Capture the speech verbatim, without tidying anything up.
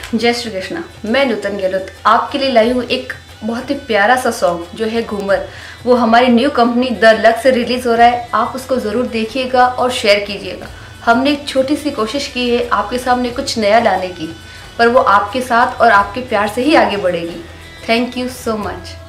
जय श्री कृष्णा। मैं नूतन गहलोत आपके लिए लाई हूँ एक बहुत ही प्यारा सा सॉन्ग जो है घूमर। वो हमारी न्यू कंपनी द लक से रिलीज हो रहा है। आप उसको ज़रूर देखिएगा और शेयर कीजिएगा। हमने एक छोटी सी कोशिश की है आपके सामने कुछ नया लाने की, पर वो आपके साथ और आपके प्यार से ही आगे बढ़ेगी। Thank you so much.